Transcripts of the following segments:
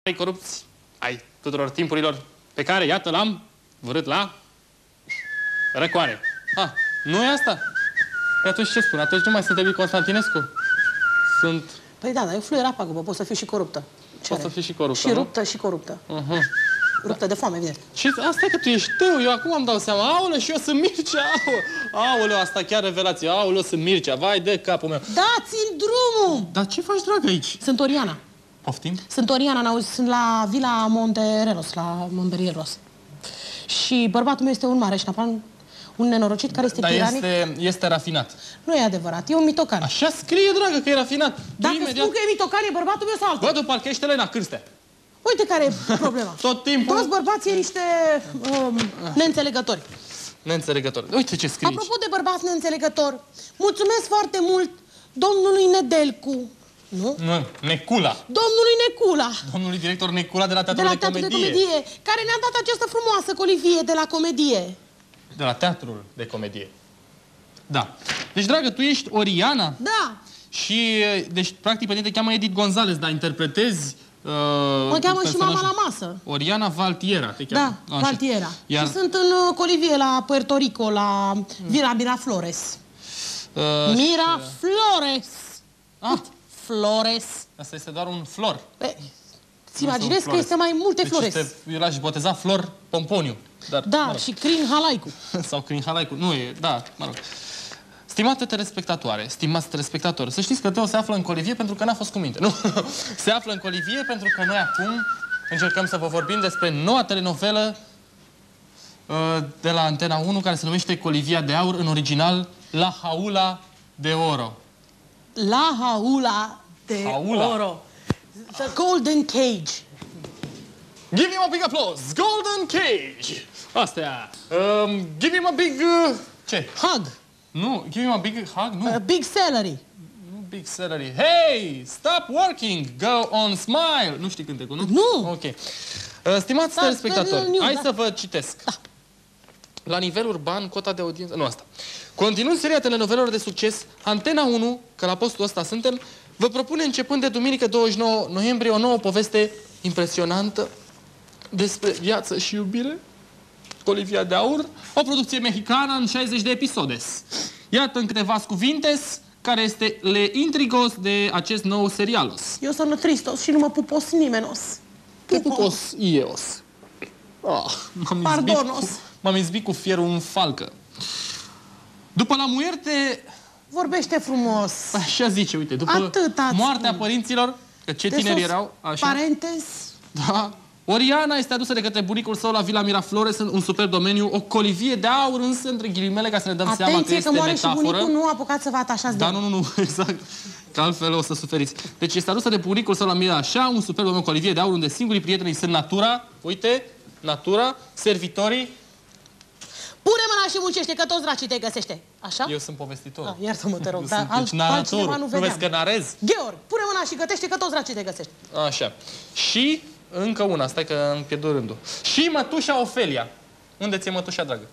ai corupți ai tuturor timpurilor pe care, iată, l-am vărât la răcoare. Ah, nu e asta? Păi atunci ce spun? Atunci nu mai sunt Evi Constantinescu. Sunt... Păi da, dar eu fluiera pagubă, pot să fiu și coruptă. Poți să fii și coruptă, și nu? ruptă și coruptă. Ruptă de foame, evident. Și asta e că tu ești tău, eu acum îmi dau seama. Aoleu, și eu sunt Mircea, aoleu, asta chiar revelație. Aoleu, sunt Mircea, vai de capul meu. Da, țin drumul! Dar ce faci, dragă, aici? Sunt Oriana. Poftim? Sunt Oriana, sunt la Villa Monterelos, la Monterieros. Și bărbatul meu este un mare șnapan, un nenorocit care este tiranic. Dar este rafinat. Nu e adevărat, e un mitocan. Așa scrie, dragă, că e rafinat. Dacă spun că e mitocan, e bărbatul meu sau altul? Bă, tu parcă ești Elena Cârstea. Uite care e problema. Tot timpul... Toți bărbații e niște neînțelegători. Neînțelegători. Uite ce scrie. Apropo de bărbați neînțelegători, mulțumesc foarte mult domnului Nedelcu. Nu? Nu, Necula. Domnului Necula. Domnului director Necula de la Teatrul de Comedie. Care ne-a dat această frumoasă colivie de la comedie. De la Teatrul de Comedie. Da. Deci, dragă, tu ești Oriana? Da. Și, deci, practic, pe tine te cheamă Edith Gonzalez, dar interpretezi... mă cheamă și mama la masă. Oriana Valtiera te cheamă. Da, Valtiera. Iar... Și sunt în colivie la Puerto Rico, la Villa Miraflores. Miraflores! Flores. Asta este doar un flor. Ți imaginezi că este mai multe flores. Eu l-aș boteza Flor Pomponiu. Dar, da, mă rog. și Crin Halaicu. Sau Crin Halaicu. Nu e, da, mă rog. Stimate telespectatoare, stimați telespectatori, să știți că Teo se află în colivie pentru că n-a fost cu minte. Nu, se află în colivie pentru că noi acum încercăm să vă vorbim despre noua telenovelă de la Antena 1, care se numește Colivia de Aur, în original La Jaula de Oro. La Jaula de Oro. The Golden Cage. Give him a big applause! Golden Cage! Astea. Give him a big... ce? Hug. Nu, give him a big hug, nu. Big salary. Nu big salary. Hey, stop working, go on smile. Nu știi cântecul, nu? Nu. Ok. Stimați telespectatori, hai să vă citesc. Da. La nivel urban, cota de audiență... Nu asta. Continuând seria telenovelelor de succes, Antena 1, că la postul ăsta suntem, vă propune începând de duminică 29 noiembrie o nouă poveste impresionantă despre viață și iubire. Colivia de Aur, o producție mexicană în 60 de episoade. Iată în câteva cuvintes care este le intrigos de acest nou serialos. Eu sunt tristos și nu mă pupos nimenos. Te pupos ios. Pardonos. M-am izbit cu fierul în falcă. După la muerte... Vorbește frumos. Așa zice, uite, după moartea părinților, că ce tineri erau, așa. Parentez. Da. Oriana este adusă de către bunicul său la Villa Miraflores, în un super domeniu, o colivie de aur, însă, între ghilimele, ca să ne dăm seama că este că moare metaforă. Și bunicul nu a apucat să vă atașați de nu, exact. Că altfel o să suferiți. Deci este adusă de bunicul său la Mira, așa, un super domeniu, colivie de aur, unde singurii prieteni sunt natura, uite, natura, servitorii. Pune mâna și muncește, că toți dracii te găsește. Așa? Eu sunt povestitor. Iartă-mă, te rog, dar altcineva nu vezi că narez? Gheorg, pune mâna și gătește, că toți dracii te găsește. Așa. Și încă una, stai că îmi pierd rândul. Și mătușa Ofelia. Unde ți-e mătușa, dragă?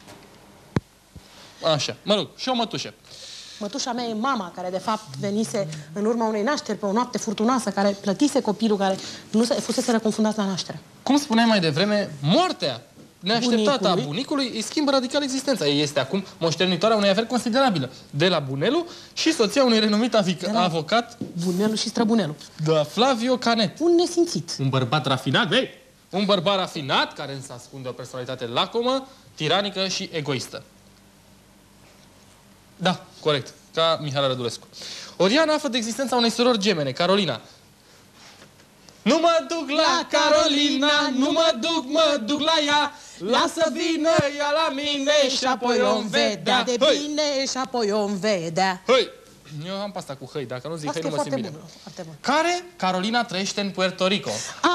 Așa, mă rog, și o mătușă. Mătușa mea e mama, care de fapt venise în urma unei nașteri pe o noapte furtunoasă, care plătise copilul care nu fusese reconfundat la naștere. Cum spuneai mai devreme, moartea neașteptată a bunicului îi schimbă radical existența. Ei este acum moștenitoarea unei averi considerabilă. De la Bunelu și soția unui renumit avocat... Bunelu și străbunelu. Da, Flavio Canet. Un nesimțit. Un bărbat rafinat, vei? Un bărbat rafinat, care însă ascunde o personalitate lacomă, tiranică și egoistă. Da, corect. Ca Mihaela Rădulescu. Oriana află de existența unei surori gemene, Carolina. Nu mă duc la Carolina, nu mă duc la ea. Lasă vină ea la mine și apoi o-mi vedea de bine și apoi o-mi vedea. Hăi! Eu am pasta cu hăi, dacă nu zic hăi nu mă simt bine. Care? Carolina trăiește în Puerto Rico.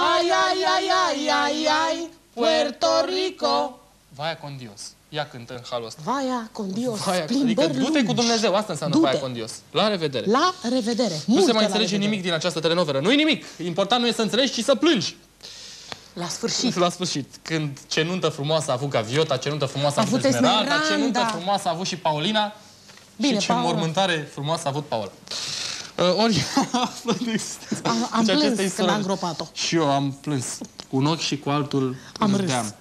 Ai, Puerto Rico. Vaia con Dios. Ia cântă în halul ăsta. Vaia con Dios. Adică du-te cu Dumnezeu, asta înseamnă Vaia con Dios. La revedere. La revedere. Nu se mai înțelege nimic din această telenovelă. Nu-i nimic. Important nu e să înțelegi, ci să plângi. La sfârșit. La sfârșit. Când ce nuntă frumoasă a avut Gaviota, ce nuntă frumoasă a avut Esmeralda, ce nuntă frumoasă a avut și Paulina. Bine, și ce mormântare frumoasă a avut Paula. Oriana află de existență. Am Deci acesta e plâns când sora. am gropat-o. Și eu am plâns. Cu un ochi și cu altul Am râdeam.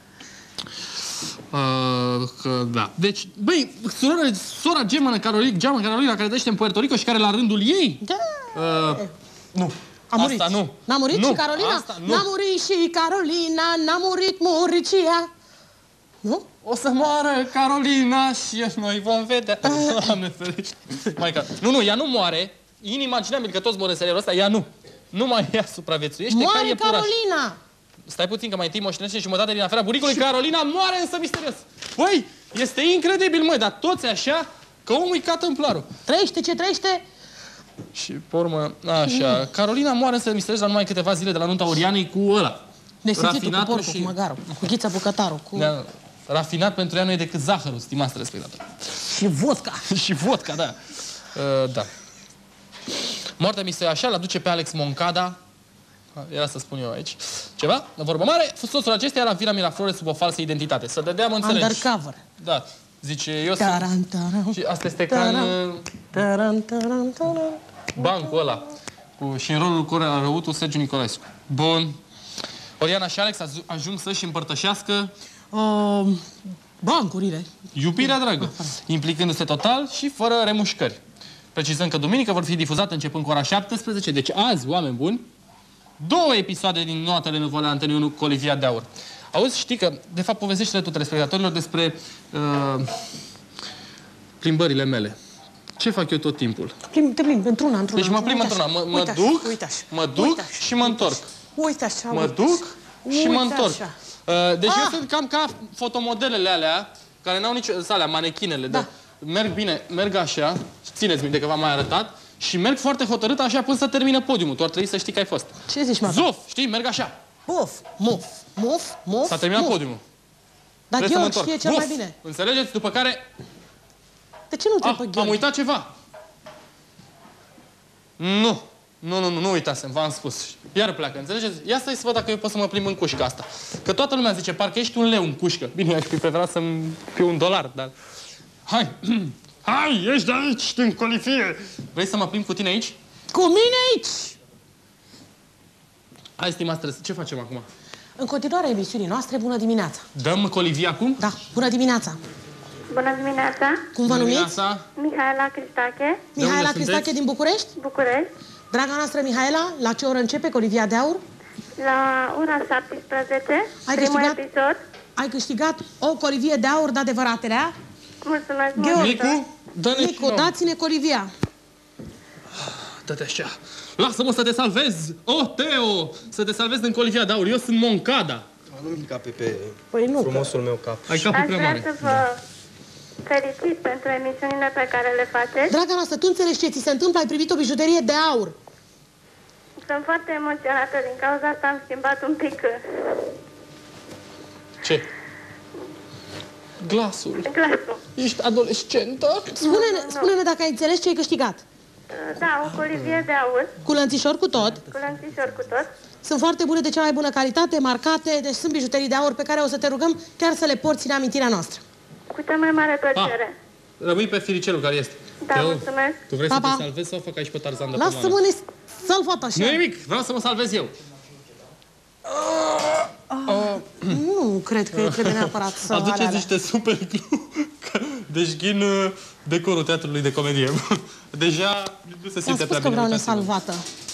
Da. Deci, băi, sora Gemma Carolina, care trăiește în Puerto Rico și care la rândul ei... Da. Nu. A murit. Asta nu. N-a murit nu. și Carolina? Asta nu. N-a murit și Carolina, n-a murit Murcia. Nu? O să moară Carolina și noi vom vedea. Doamne ferește. Nu, ea nu moare. Inimaginabil că toți mor în serialul ăsta. Ea nu. Numai ea supraviețuiește. Moare Carolina! Stai puțin că mai întâi moștenește jumătate din afara buricului. Carolina moare însă misterios. Păi, este incredibil, măi, dar toți așa, că omul îi cată în plarul. Trăiește ce trăiește? Și, pe urmă, așa, Carolina moare însă misterios la numai câteva zile de la nunta Orianei cu ăla. Nesimțitul cu porcul, cu măgarul, cu Ghița Bucătarul, cu... Rafinat pentru ea nu e decât zahărul, stimați telespectatori. Și vodka. Și vodka, da. Da. Moartea misterioasă îl aduce pe Alex Moncada. Era să spun eu aici. Ceva? La vorbă mare, soțul acesta era în Villa Miraflores sub o falsă identitate. Să dădeam înțelegi. Undercover. Da. Zice, eu Taran, taran. Și asta este ca în bancul ăla. Și în rolul cu răutul Sergiu Nicolescu. Bun. Oriana și Alex ajung să-și împărtășească bancurile. iubirea dragă, implicându-se total și fără remușcări. Precizăm că duminică vor fi difuzate începând cu ora 17, deci azi, oameni buni, 2 episoade din noua telenovelă Antena 1 cu Olivia de Aur. Auzi, știi că, de fapt, povestește-le tu telespectatorilor despre plimbările mele. Ce fac eu tot timpul? Te plimbi într-una. Deci mă plimb într-una. Mă duc și mă întorc. Uite așa. Mă duc și mă întorc. Deci eu sunt cam ca fotomodelele alea, care n-au nici... alea, manechinele. Da. Merg bine, merg așa, țineți minte că v-am mai arătat, și merg foarte hotărât așa până să termină podiumul. Tu ar trebui să știi că ai fost. Ce zici, mă? Zof, știi? Merg așa. Muf. S-a terminat podiumul. Dar Gheorghe știe cel mai bine. Înțelegeți? După care... De ce nu trebuie Gheorghe? Am uitat ceva. Nu uitasem, v-am spus. Iar pleacă, înțelegeți? Ia să-i să văd dacă eu pot să mă plimb în cușca asta. Că toată lumea zice, parcă ești un leu în cușcă. Bine, aș fi preferat să-mi fiu $1, dar... Hai! Hai, ești de aici, în colifie! Vrei să mă plimb cu tine aici? Cu mine aici! Hai, stimați, ce facem acum? În continuarea emisiunii noastre, bună dimineața! Dăm colivie acum? Da, bună dimineața! Bună dimineața! Cum vă numiți? Mihaela Cristache. Mihaela Cristache din București? București. Draga noastră Mihaela, la ce oră începe Olivia de Aur? La ora 17, primul episod. Ai câștigat o colivie de aur de adevăratele. Mulțumesc mult! Nicu, dați-ne colivia! Dă-te așa! Lasă-mă să te salvez! Teo! Să te salvez din colivia de aur. Eu sunt Moncada. Nu mica pe frumosul meu cap. Ai capul prea mare. Aș vrea să vă felicit pentru emisiunile pe care le faceți. Draga noastră, tu înțelegi ce ți se întâmplă? Ai privit o bijuterie de aur. Sunt foarte emoționată, din cauza asta am schimbat un pic Ce? Glasul. Ești adolescentă? Spune-ne dacă ai înțeles ce ai câștigat. Da, o colivie de aur. Cu lănțișor cu tot. Cu lănțișor cu tot. Sunt foarte bune, de cea mai bună calitate, marcate, deci sunt bijuterii de aur pe care o să te rugăm chiar să le porți în amintirea noastră. Cu cea mai mare plăcere. Rămâi pe firicelul care este. Da, mulțumesc. Tu vrei să te salvezi sau fac aici pe Tarzan de Lasă-mă salvat așa. Nu e nimic, vreau să mă salvez eu. Nu cred că trebuie neapărat să... Aduceți niște super glue. Deci ghin decorul teatrului de comedie. Deja nu se simte prea bine. Am spus că vreau nesalvată.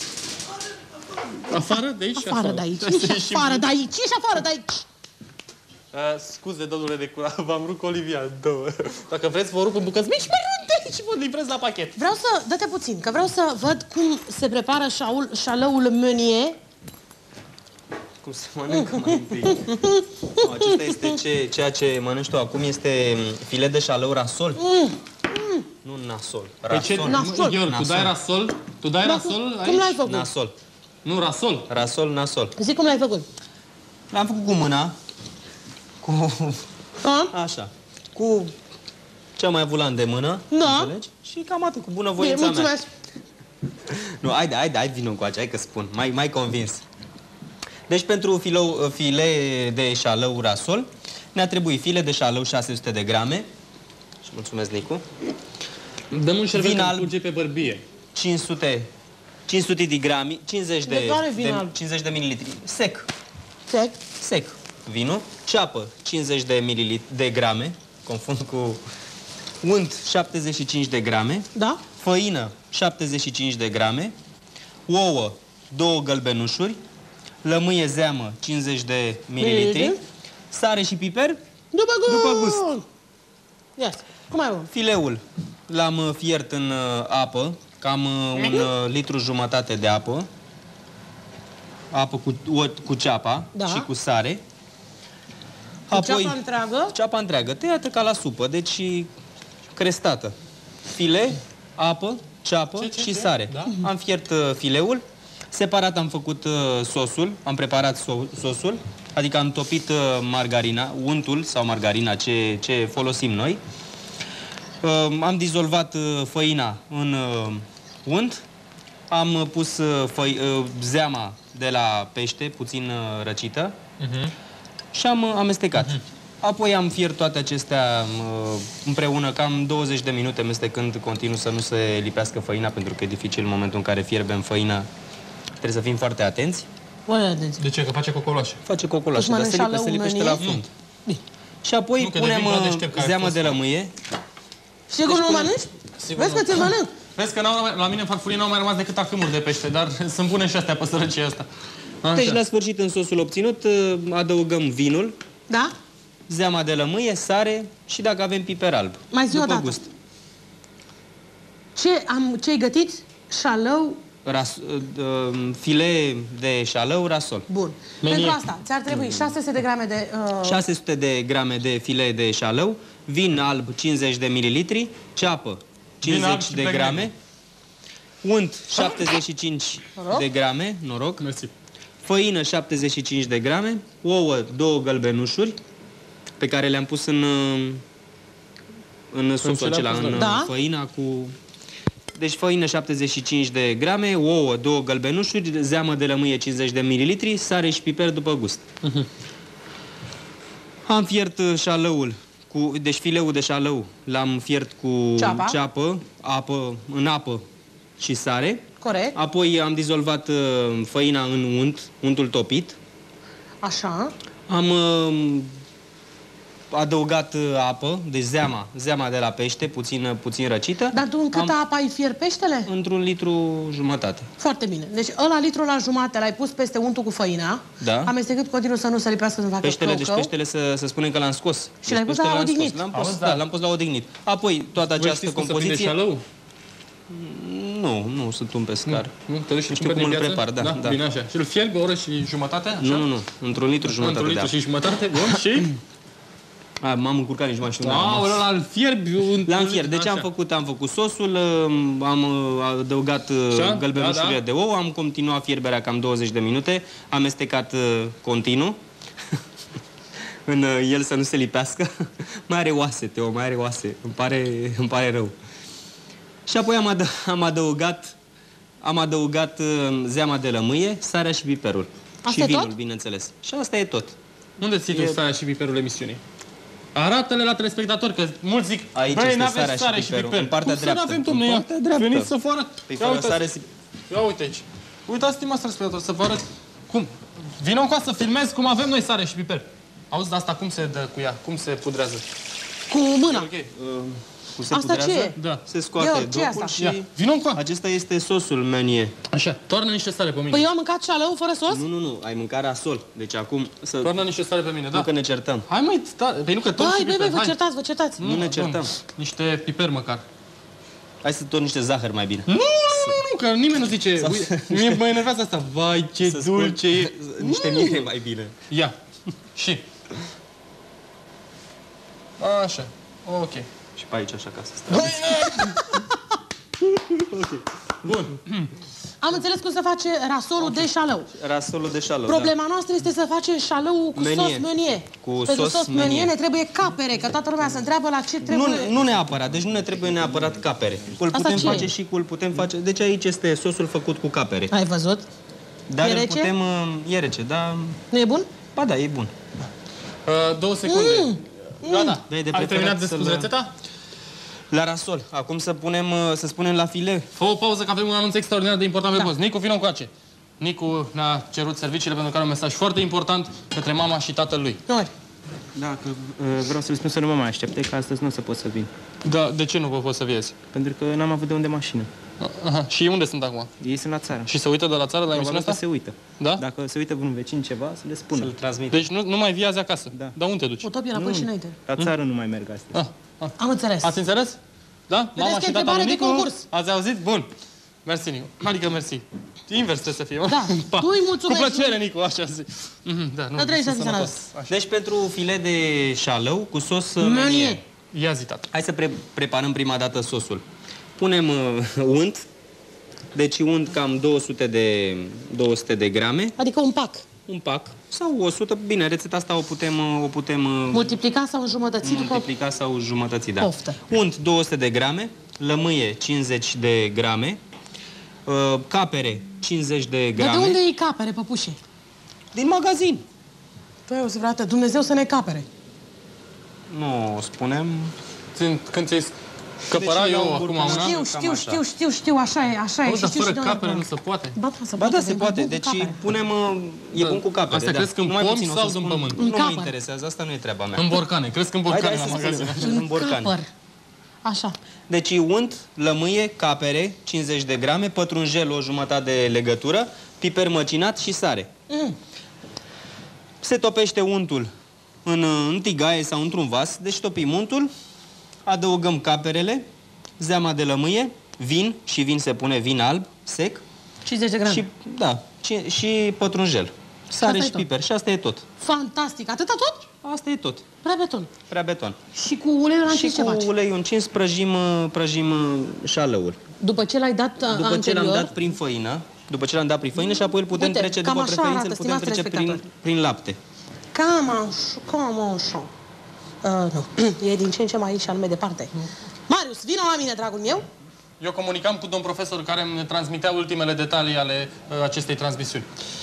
Afară de aici? Afară de aici. Nici afară de aici. Nici afară de aici. Scuze, domnule de curat, v-am rupt Olivia două. Dacă vreți, vă rup în bucăți mici mărunte și vă livrez la pachet. Vreau să... Dă-te puțin, că vreau să văd cum se prepară șalăul Meunier. Cum se mănâncă mai întâi. Acesta este ceea ce mănânci tu acum, este filet de șalău rasol. Nu nasol. Rasol. Nasol. Gheorghe, tu dai rasol? Tu dai rasol aici? Cum l-ai făcut? Nasol. Nu, rasol. Rasol, nasol. Zic cum l-ai făcut. L-am făcut cu mâna. Așa. Cu ce am mai avut la îndemână. Da. Înțelegi? Și cam atât, cu bunăvoința mea. Mulțumesc. Nu, hai vină încoace, hai că spun. Mai convins. Deci pentru filet de șalău rasol ne-a trebuit filet de șalău 600 de grame. Și mulțumesc, Nicu. Dăm un șervet când curge pe bărbie. 500 de grame, 50 De care vin alb? 50 de mililitri. Sec. Sec. Sec. Vinul. Ceapă, 50 de mililitri, de grame. Confund cu unt, 75 de grame. Da? Făină, 75 de grame. Ouă, 2 gălbenușuri. Lămâie zeamă, 50 de mililitri. Sare și piper. După gust. Ia, cum ai bun? Fileul l-am fiert în apă, cam un litru jumătate de apă. Apă cu ceapa și cu sare. Apoi, ceapa întreagă? Ceapa întreagă, tăiată ca la supă, deci crestată. File, apă, ceapă și sare. Da? Am fiert fileul. Separat am făcut sosul, am preparat sosul, adică am topit margarina, untul sau margarina, ce folosim noi. Am dizolvat făina în unt, am pus zeama de la pește, puțin răcită, și am amestecat. Apoi am fiert toate acestea împreună, cam 20 de minute, amestecând continuu să nu se lipească făina, pentru că e dificil în momentul în care fierbem făina. Trebuie să fim foarte atenți. De ce? Că face cocoloașe. Face cocoloașe, dar se lipește la fund. Și apoi punem zeamă de lămâie. Sigur nu mănânci? Vezi că ți-l mănânc? Vezi că la mine în farfurie n-au mai rămas decât acâmuri de pește, dar să-mi punem și astea pe sărăcia asta. Deci, la sfârșit, în sosul obținut, adăugăm vinul, da? Zeama de lămâie, sare și, dacă avem, piper alb. Mai zi o dată. Gust. Ce-ai gătit? Șalău? File de șalău, rasol. Bun. Pentru asta ți-ar trebui 600 de grame de... 600 de grame de file de șalău, vin alb 50 de mililitri, ceapă 50 de grame, unt 75 de grame, noroc, mersi. Făină 75 de grame, ouă 2 gălbenușuri, pe care le-am pus în sosul acela, în făina cu... Deci făină 75 de grame, ouă 2 gălbenușuri, zeamă de lămâie 50 de mililitri, sare și piper după gust. Am fiert șalăul, deci fileul de șalău l-am fiert cu ceapă, în apă și sare. Corect. Apoi am dizolvat făina în untul topit. Așa. Am adăugat apă, deci zeama de la pește, puțin răcită. Dar tu în câtă apă ai fiert peștele? Într-un litru jumătate. Foarte bine. Deci ăla litru la jumătate l-ai pus peste untul cu făina. Da. Amestecât continuu să nu se lipească, să nu facă peștele, deci peștele să spunem că l-am scos. Și l-ai pus la odihnit. L-am pus la odihnit. Apoi toată această compoziție... Nu sunt un pescar. Nu, te duci și știu cum îl prepar, da. Bine așa. Și îl fierbi o oră și jumătate? Așa? Nu. Într-un litru jumătate de apă. Într-un litru și jumătate, bun, și... M-am încurcat, nici mai știu. Îl fierbi... L-am fiert. Deci am făcut sosul, am adăugat gălbenușurile de ou, am continuat fierberea cam 20 de minute, am amestecat continuu în el să nu se lipească. Mai are oase, Teo, mai are oase. Îmi pare rău. Și apoi am adăugat zeama de lămâie, sarea și piperul. Și vinul, bineînțeles. Și asta e tot. Unde ții tu sarea și piperul emisiunii? Arată-le la telespectatori, că mulți zic, băi, n-aveți sare și piper. În partea dreaptă. Cum să n-avem, dom'le? Veniți să vă arăt. Ia uite aici. Uitați, stimați telespectatori, să vă arăt. Cum? Vino încoa să filmezi cum avem noi sare și piper. Auzi, de asta cum se dă cu ea? Cum se pudrează? Cu mâna. Asta ce e? Da. Se scoate docul și... Vino încoa. Acesta este sosul Meunier. Așa. Toarnă niște sare pe mine. Păi eu am mâncat șalău fără sos? Nu. Ai mâncat rasol. Deci acum să... Toarnă niște sare pe mine, da. Nu că ne certăm. Hai măi, păi nu că tot și piper. Vă certați. Nu ne certăm. Niște piper măcar. Hai să tot niște zahăr mai bine. Nu, că nimeni nu zice. Mă enervează asta. Vai, ce dulce e. Niște miere mai bine. Ia. Și. Așa. Ok. Și pe aici așa ca să stai. Ok. Bun. Am înțeles cum se face rasolul de șalău. Rasolul de șalău, Problema noastră este să facem șalău cu sos Meunier. Pentru sos Meunier ne trebuie capere, că toată lumea se întreabă la ce trebuie... Nu neapărat, deci nu ne trebuie neapărat capere. Îl putem face și cu... Deci aici este sosul făcut cu capere. Ai văzut? Dar îl putem... E rece, dar... Nu e bun? Ba da, e bun. 2 secunde. Da. Ai terminat de spus rețeta? La rasol. Acum să spunem la file. Fă o pauză că avem un anunț extraordinar de important pe post. Nicu, vină încoace. Nicu ne-a cerut serviciile pentru că are un mesaj foarte important către mama și tatăl lui. Noi. Da, că vreau să le spun să nu mă mai aștepte, că astăzi nu o să pot să vin. Da, de ce nu vă poți să vieți? Pentru că n-am avut de unde mașină. Aha. Și unde sunt acum? Ei sunt la țară. Și se uită de la țară la emisiunea asta? se uită. Da? Dacă se uită vreun vecin ceva, să le spună. Să-l transmit. Deci nu mai vii azi acasă? Da. Dar unde te duci? Utopia înapoi și înainte. La țară nu mai merg astăzi. Am înțeles. Ați înțeles? Da? Vedeți Mama că și e tata întrebare lui de Nicu? concurs. Ați auzit? Bun. Mersi, Nicu. Adică mersi. Invers trebuie să fie, mă. Da. Pa. Tu îi mulțumești. Cu plăcere, Nicu, așa zi. Da, nu. Da, trebuie să fii sănătos. Deci pentru file de șalău cu sos Meunier. Meunier. Ia zi, tată. Hai să preparăm prima dată sosul. Punem unt. Deci unt cam 200 de grame. Adică un pac. Un pac. Sau 100. Bine, rețeta asta o putem Multiplica sau înjumătăți după... multiplica sau jumătăți, da. Poftă. Unt 200 de grame. Lămâie 50 de grame. Capere 50 de grame. Dar de unde iei capere, păpușe? Din magazin. Păi, o să vreau Dumnezeu să ne capere. Nu spunem. Când ți-ai căpăra Deci, eu la un acum burcan. una... Știu, așa e. Auzi, dar fără capere nu se poate. Ba da, Ba da, se de poate. bun cu Deci capere. punem... E bun cu capere, Astea da. cresc în Numai pomi puțin o sau să din spun. pământ? În Nu mă capăr. interesează, asta nu e treaba mea. În borcane. Cresc în borcane Hai la să magazin. spunem, în borcane. Capăr. Așa. Deci unt, lămâie, capere, 50 de grame, pătrunjel, o jumătate de legătură, piper măcinat și sare. Se topește untul în tigaie sau într-un vas, deci topim untul, adăugăm caperele, zeama de lămâie, vin, și vin se pune vin alb, sec, 50 de grame. și, da, și pătrunjel, sare Asta e și tot. piper. Și asta e tot. Fantastic. Atâta tot? Asta e tot. Prea beton. Prea beton. Și cu uleiul Și încins ce faci? cu uleiul încins prăjim șalăul. După ce l-ai dat După ce l-am anterior, dat prin făină, și apoi îl putem Uite, trece, cam după așa preferință, arată, îl putem stimați trece telespectatori. prin lapte. cam așa. Nu, e din ce în ce mai și anume departe. Marius, vină la mine, dragul meu. Eu comunicam cu domn profesor care ne transmitea ultimele detalii ale acestei transmisiuni.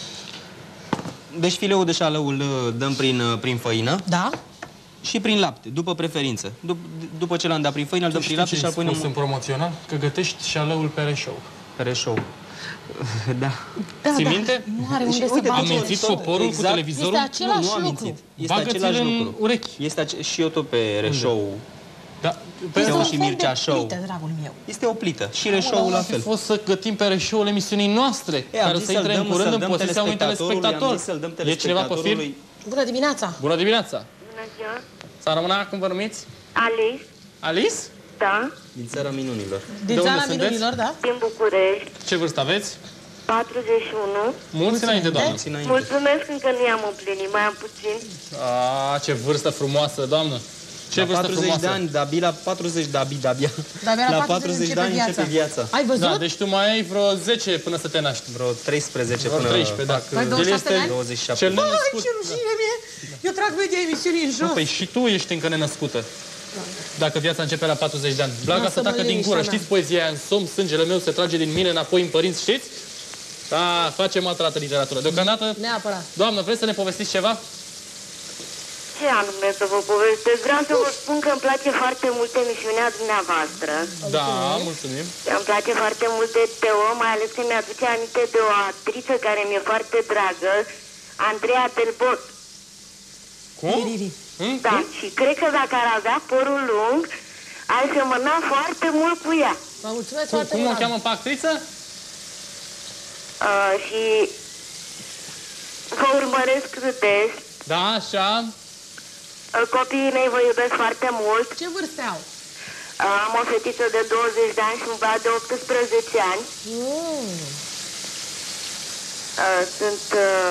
Deci fileul de șalău îl dăm prin făină Da? și prin lapte, după preferință. După ce l-am dat prin făină, îl dăm prin lapte și apoi în promoțional? Că gătești șalăul pe reșou. reșou. Da. Ții minte? Nu are unde să uite, Am bage. mințit poporul cu televizorul? Este același Nu am lucru. mințit. Este Bagă-ți-l același în lucru. urechi. Și eu tot pe reșou. Da. Este un și fel Mircea de Show. plită, dragul meu. Este o plită. Și reșoul la Ar fi fel. fost să gătim pe reșoul emisiunii noastre, care o să intre în curând în posesia unui telespectator. E cineva pe fir? Bună dimineața! Bună dimineața! Bună ziua. Să rămână, cum vă numiți? Alice. Alice? Da. Din țara minunilor. Din De unde țara sunteți? minunilor, da? Din București. Ce vârstă aveți? 41. Mulți înainte, doamnă. Mulți înainte. Mulțumesc, încă nu i-am împlinit, mai am puțin. A, ce vârstă frumoasă, doamnă! Ce La vârstă 40 frumoasă! de ani, la 40 de abia. Dar La 40 de ani începe viața. Ai văzut? Da, deci tu mai ai vreo 10 până să te naști. Vreo 13 Vreo până 13, da. fac, Păi 27 de ani? 27. Cel Ai, nenăscut. ce rușine mie! Eu trag media emisiunii în jos. Păi și tu ești încă nenăscută. Dacă viața începe la 40 de ani. Blaga Lasă-mă să tacă din liniștea gură. mea. Știți poezia aia? În somn, sângele meu se trage din mine înapoi în părinți, știți? Da, facem altă dată literatură. Deocamdată, Neapărat. doamnă, vreți să ne povestiți ceva? Ce anume să vă povestesc? Vreau să vă spun că îmi place foarte mult emisiunea dumneavoastră. Da, mulțumim. Îmi place foarte mult de Teo, mai ales că mi-aduce aminte de o actriță care mi-e foarte dragă, Andreea Delbot. Cum? Riri. Da, și cred că dacă ar avea părul lung, ar semăna foarte mult cu ea. Vă mulțumesc foarte Cum o mult. cheamă pe actriță? Și vă urmăresc des. Da, așa. Copiii mei vă iubesc foarte mult. Ce vârste au? Am o fetiță de 20 de ani și un băiat de 18 ani. Sunt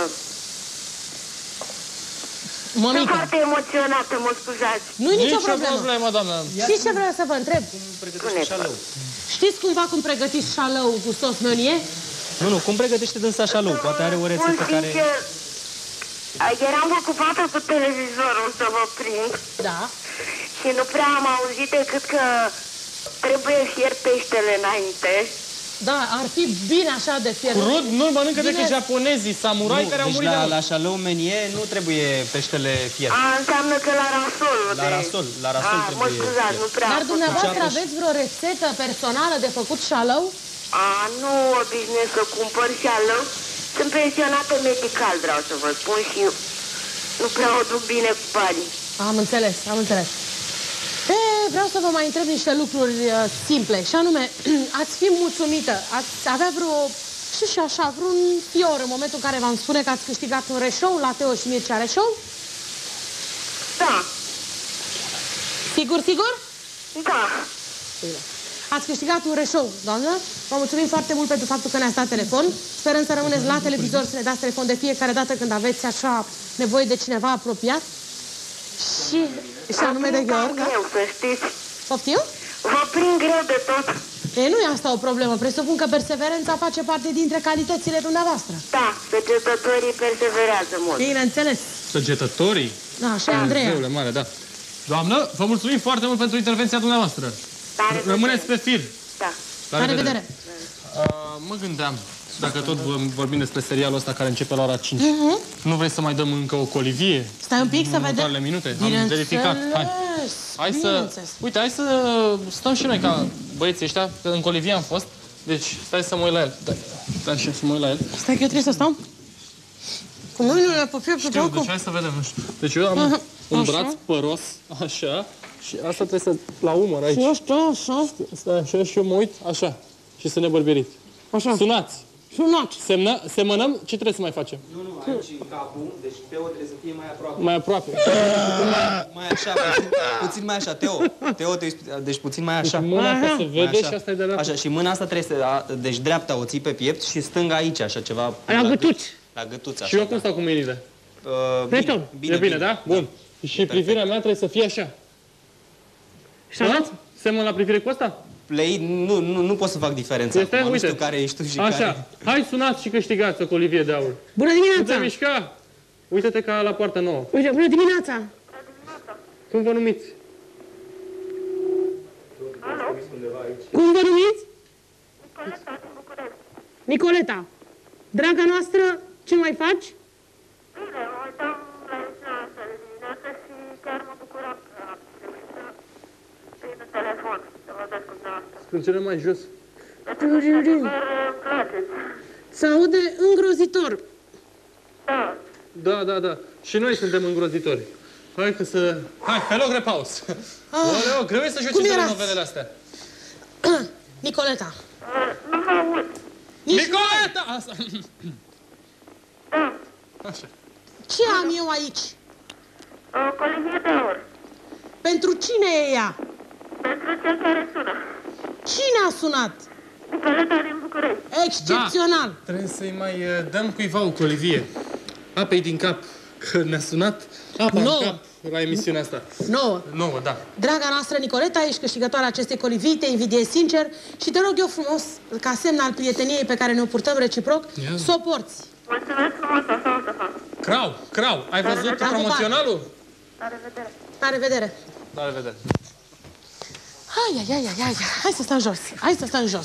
Mămică, foarte emoționată, mă scuzați. nu-i nicio Nicio problemă. problemă, doamnă. Știți ce vreau să vă întreb? Spuneți-vă. Știți cumva cum pregătiți șalău cu sos meunier? Nu, cum pregătește dânsa șalou? Poate are o rețetă care... Sincer, eram ocupată cu televizorul să vă prind Da. și nu prea am auzit decât că trebuie fiert peștele înainte. Da, ar fi bine așa de fiert. Crud nu mănâncă decât japonezii, samurai care au murit de la șalău menie nu trebuie peștele fiert. Înseamnă că la rasol. La rasol trebuie. Mă scuzați, nu prea. Dar dumneavoastră aveți vreo rețetă personală de făcut șalău? Nu obișnuiesc să cumpăr șalău. Sunt pensionată medical, vreau să vă spun, și nu prea o duc bine cu banii. Am înțeles, am înțeles. Vreau să vă mai întreb niște lucruri simple, și anume, ați fi mulțumită, ați avea vreo, și așa, vreun fior în momentul în care v-am spune că ați câștigat un reșou la Teo și Mircea Reșou? Da. Sigur, sigur? Da. Ați câștigat un reșou, doamnă. Vă mulțumim foarte mult pentru faptul că ne-ați dat telefon. Sperăm să rămâneți la televizor, să ne dați telefon de fiecare dată când aveți așa nevoie de cineva apropiat. Și anume de Gheorghe. Greu, să știți. Poftim? Vă prind greu de tot. Nu e asta o problemă. Presupun că perseverența face parte dintre calitățile dumneavoastră. Da, săgetătorii perseverează mult. Bineînțeles. Săgetătorii? Da, așa e Andreea. Zeule mare, da. Doamnă, vă mulțumim foarte mult pentru intervenția dumneavoastră. Rămâneți pe fir. Da. La revedere. Mă gândeam, dacă tot vorbim despre serialul ăsta care începe la ora 5, nu vrei să mai dăm încă o colivie? Stai un pic să vedem. Minute. Am verificat. Hai să... Uite, hai să stăm și noi ca băieții ăștia, că în colivie am fost. Deci, stai să mă uit la el. Stai și să mă uit la el. Stai că eu trebuie să stau. Cu mâinile pe fiecare. Știu, deci hai să vedem. Deci eu am un braț păros, așa, și asta trebuie să... la umăr aici. Și ăsta, așa. Stai așa și eu mă uit, așa. Și să ne bărbierit. Așa. Sunați. Sunați. Semănăm, ce trebuie să mai facem? Nu, aici în capul, deci Teo trebuie să fie mai aproape. Mai aproape. Mai așa, puțin mai așa, Teo. Deci puțin mai așa. Deci mâna asta se vede și asta e de dreapta. Așa, și mâna asta trebuie să... Deci dreapta o ții pe piept și stânga aici, așa ceva. La gâtuți. La gâtuți, așa. Și eu cum stau cu mâinile? Bine. E bine, da? Bun. Și privirea mea trebuie să fie așa. Și arăți? Semăn la privire cu asta? Nu pot să fac diferența. Uite. Nu știu care ești tu și așa. care... Hai, sunați și câștigați o colivie de aur. Bună dimineața! Nu te mișca! Uite-te ca la poartă nouă. Uite, bună dimineața! Cum vă numiți? Cum vă numiți? Nicoleta. Draga noastră, ce mai faci? Bine, mă uitam la emisiunea asta de dimineață și chiar mă bucuram că am reușit să prind un telefon, să vorbesc cu dumneavoastră. Strângere mai jos. Se aude îngrozitor. Da. Și noi suntem îngrozitori. Hai că să... Hai, hello, repaus. Oleo, greu e să joci în novelele astea. Nicoleta. Nu mă aud. Nicoleta! Asta. Da. Așa. Ce am eu aici? O colivie de aur. Pentru cine e ea? Pentru cel care sună. Cine a sunat? Nicoleta din București. Excepțional. Da. Trebuie să-i mai dăm cuiva o colivie. Apei din cap, că ne-a sunat apa în cap la emisiunea asta. Nouă, da. Draga noastră Nicoleta, ești câștigătoarea acestei colivii, te invidiez sincer și te rog eu frumos, ca semn al prieteniei pe care ne-o purtăm reciproc, să o porți. Mulțumesc frumos, așa o să fac. Crau, ai văzut promoționalul? La revedere. La revedere. La revedere. Hai să stăm jos.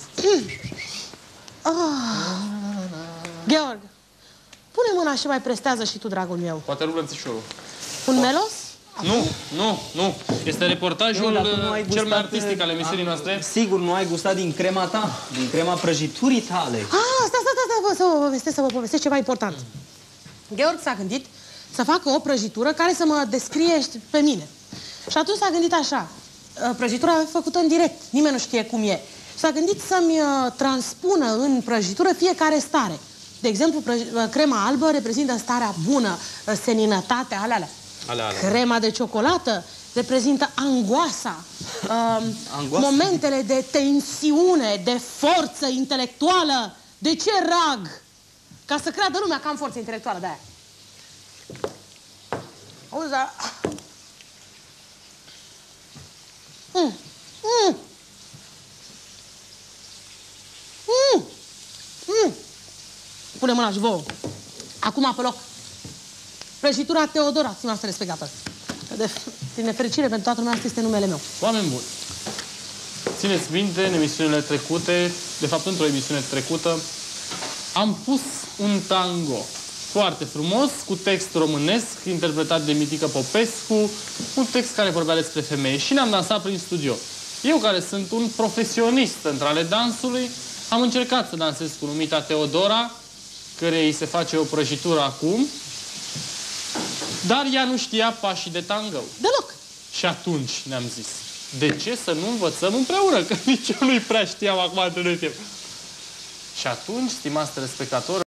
Gheorghe, pune mâna și mai prestează și tu, dragul meu. Poate rup lămțișorul. Un melos? Nu. Este reportajul cel mai artistic al emisiunii noastre. Sigur, nu ai gustat din crema ta, din crema prăjiturii tale. Stai, să vă povestesc ceva important. Gheorghe s-a gândit să facă o prăjitură care să mă descrie pe mine. Și atunci s-a gândit așa. Prăjitura a făcută în direct, nimeni nu știe cum e. S-a gândit să-mi transpună în prăjitură fiecare stare. De exemplu, crema albă reprezintă starea bună, seninătatea, alea. Crema de ciocolată reprezintă angoasa, momentele de tensiune, de forță intelectuală. De ce rag? Ca să creadă lumea că am forță intelectuală de-aia. Auzi, dar... Pune mâna și vouă. Acum pe loc. Prăjitura Teodora, stimați respectată. Din nefericire pentru toată lumea, asta este numele meu. Oameni buni. țineți minte, în emisiunile trecute, de fapt într-o emisiune trecută, am pus un tango foarte frumos, cu text românesc, interpretat de Mitică Popescu, un text care vorbea despre femei și ne-am dansat prin studio. Eu, care sunt un profesionist între ale dansului, am încercat să dansez cu numita Teodora, căreia îi se face o prăjitură acum, dar ea nu știa pașii de tango. Deloc. Și atunci ne-am zis, de ce să nu învățăm împreună? Că nici eu nu-i prea știam acum între noi. Și atunci, stimați telespectatori,